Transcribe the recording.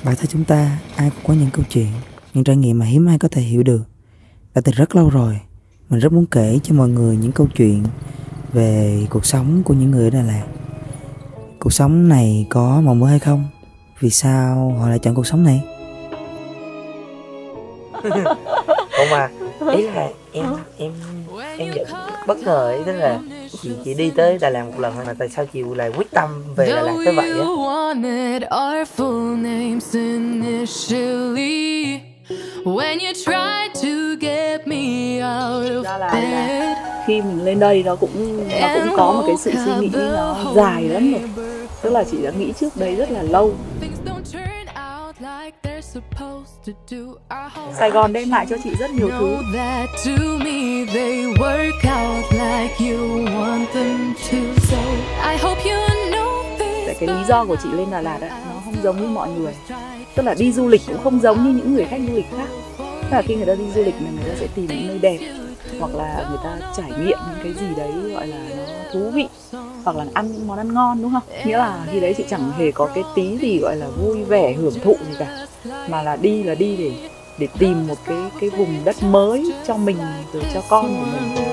Bản thân chúng ta ai cũng có những câu chuyện, những trải nghiệm mà hiếm ai có thể hiểu được. Đã từ rất lâu rồi, mình rất muốn kể cho mọi người những câu chuyện về cuộc sống của những người ở Đà Lạt. Cuộc sống này có màu mỡ hay không? Vì sao họ lại chọn cuộc sống này? Không mà, ý là em vẫn bất ngờ ấy, tức là chị đi tới Đà Lạt một lần mà tại sao chị lại quyết tâm về Đà Lạt tới vậy á? Ra là khi mình lên đây nó cũng có một cái sự suy nghĩ nó dài lắm rồi, tức là chị đã nghĩ trước đấy rất là lâu. Sài Gòn đem lại cho chị rất nhiều thứ. Tại cái lý do của chị lên Đà Lạt ấy, nó không giống như mọi người. Tức là đi du lịch cũng không giống như những người khách du lịch khác. Tức là khi người ta đi du lịch này, người ta sẽ tìm những nơi đẹp, hoặc là người ta trải nghiệm những cái gì đấy gọi là nó thú vị, hoặc là ăn những món ăn ngon, đúng không? Nghĩa là khi đấy chị chẳng hề có cái tí gì gọi là vui vẻ hưởng thụ gì cả, mà là đi để tìm một cái vùng đất mới cho mình rồi cho con của mình.